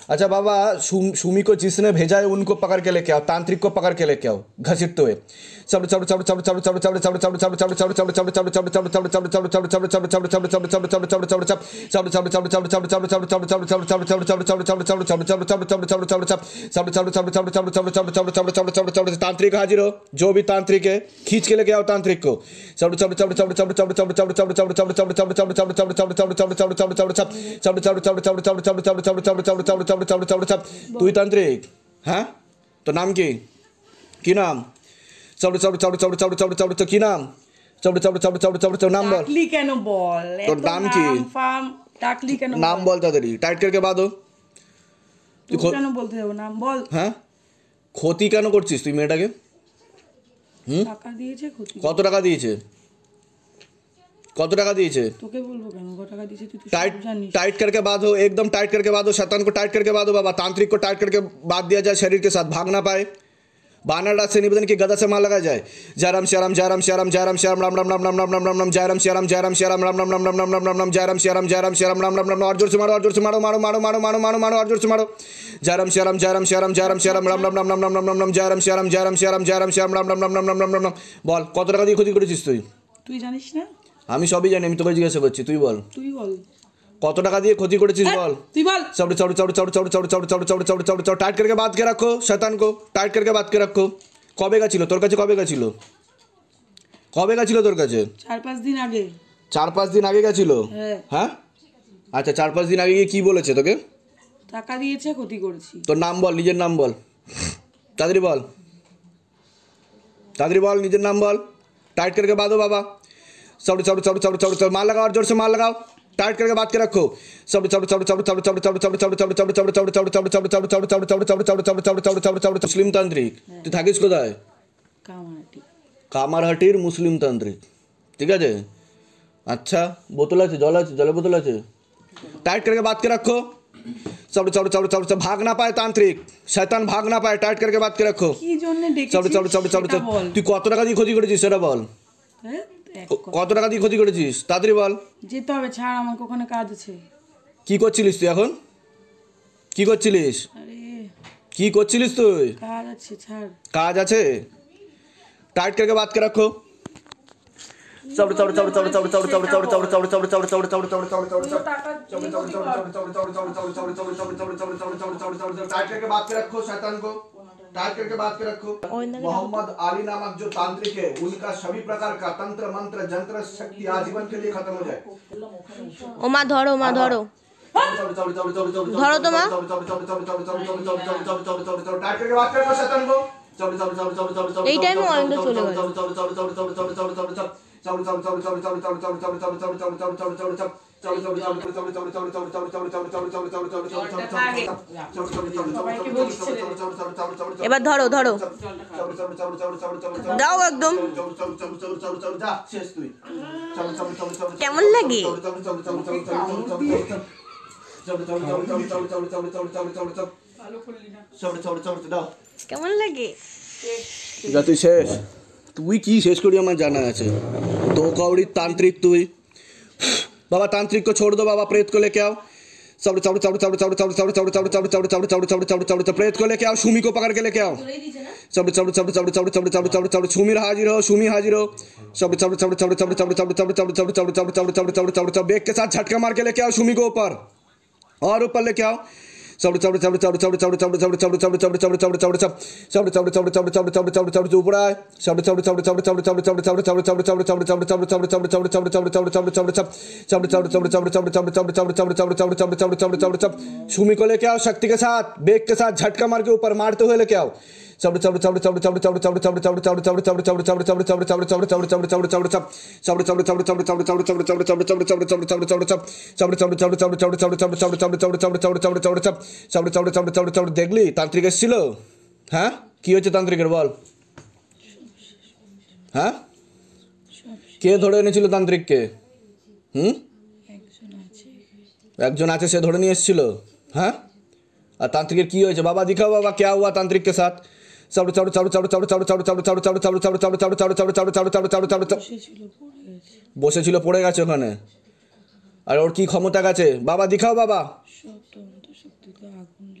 अच्छा बाबा, सुमी को जिसने भेजा है उनको पकड़ के लेके आओ, तांत्रिक को पकड़ के लेके आओ घसीटते हुए। तांत्रिक हाजिर हो, जो भी तांत्रिक है खींच के लेके आओ तांत्रिक को। তুই তান্ত্রিক? হ্যাঁ, তোর নাম কি? কি নাম? কি নাম? নাম বল। টাকলি কেন বল? তোর নাম কি? টাকলি কেন? নাম বল তাড়াতাড়ি, টাইট করকে বাঁধো। তুই কেন বলতে যাবো? নাম বল। হ্যাঁ, ক্ষতি কেন করছিস তুই মেয়েটাকে? টাকা দিয়েছে ক্ষতি। কত টাকা দিয়েছে? কত টাকা দিয়েছে? তোকে বলবো কেন কত টাকা দিয়েছে? তুই তো टाइट জানিস। टाइट करके बांधो, एकदम टाइट करके बांधो, शैतान को टाइट करके बांधो बाबा, तांत्रिक को टाइट करके बांध दिया जाए शरीर के साथ, भाग ना पाए। बानरडास से निवेदन की गदा से मार लगाया जाए। जयराम श्याराम जयराम श्याराम जयराम श्याम राम राम राम राम राम राम राम राम जयराम श्याराम श्याराम राम राम राम राम राम राम राम राम जयराम श्याराम राम राम राम। और जोर से मारो, और जोर से मारो, मारो मारो मारो मारो मारो मारो, और जोर से मारो। जयराम श्याराम राम राम राम राम राम राम राम जयराम श्याराम राम राम राम राम राम राम राम। বল কত টাকা দিয়ে ক্ষতি করেছিস তুই? তুই জানিস না? আমি সবই জানি, আমি তোকে জিজ্ঞাসা করছি, তুই বল। তুই বল কত টাকা দিয়ে ক্ষতি করেছিস বল। তুই বল। टाइट करके बात के रखो शैतान को, टाइट करके बात के रखो। কবে গেছিল তোর কাছে? কবে গেছিল? কবে গেছিল তোর কাছে? 4-5 দিন আগে। 4-5 দিন আগে গেছিল? হ্যাঁ, আচ্ছা 4-5 দিন আগে গিয়ে কি বলেছে তোকে? টাকা দিয়েছে, ক্ষতি করেছি। তোর নাম বল, নিজের নাম বল, তাড়াতাড়ি বল, তাড়াতাড়ি বল, নিজের নাম বল। टाइट करके बांधो बाबा, मार लगाओ, और जोर से मार लगाओ, टाइट करके बात के रखो। মুসলিম তান্ত্রিক, তুই থাকিস কোথায়? কামারহাটির মুসলিম তান্ত্রিক, ঠিক আছে। আচ্ছা, বোতল আছে, জল আছে, জলের বোতল আছে, टाइट करके बात के रखो। भाग ना पाए तांत्रिक, शैतान भाग ना पाए, टाइट करके बात के रखो। তুই কত টাকা দিয়ে ক্ষতি করেছিস সেটা বল। কত টাকা দিয়ে ক্ষতি করেছিস তাড়াতাড়ি বল। যেতে হবে, ছাড়, আমার ওখানে কাজ আছে। কি করছিলিস তুই এখন? কি করছিলিস? আরে কি করছিলিস তুই? কাজ আছে, ছাড়। কাজ আছে, टाइट करके बात के रखो। टाइट करके बात के रखो शैतान को, टाइट करके बात के रखो। मोहम्मद अली नामक जो तांत्रिक है, उनका सभी प्रकार का तंत्र मंत्र जंत्र शक्ति आजीवन के लिए खत्म हो जाए। ओ माँ धरो, माँ धरो, धरो तो माँ। टाइट करके बात करो शैतान को। এই টাইমে অনেক চলে গেল। এবার ধরো ধরো, দাও একদম। কেমন লাগে? কেমন লাগে? তুই শেষ, তুই কি শেষ করি আমার জানা আছে। दो कौड़ी तांत्रिक तुई बाबा, तांत्रिक को छोड़ दो बाबा, प्रेत को लेके आओ। प्रेत को लेके आओ, सुमी को पकड़ के लेके आओ। सुमी हाजिर हो, सुमी हाजिर हो। बेग के साथ झटका मार के लेके आओ सुमी को ऊपर, और ऊपर लेके आओ। ऊपर आए, सुमी को लेके आओ शक्ति के साथ, बेग के साथ झटका मार के ऊपर मारते हुए लेके आओ। দেখলি তান্ত্রিক এসেছিল? হ্যাঁ, কি হয়েছে তান্ত্রিকের বল। হ্যাঁ, কে ধরে এনেছিল তান্ত্রিককে? একজন আছে, সে ধরে নিয়ে এসেছিল। হ্যাঁ, আর তান্ত্রিকের কি হয়েছে বাবা? দিখাও বাবা, क्या हुआ तांत्रिक के साथ। বসেছিল, পড়ে গেছে ওখানে। আর ওর কি ক্ষমতা গেছে বাবা? দিখাও বাবা।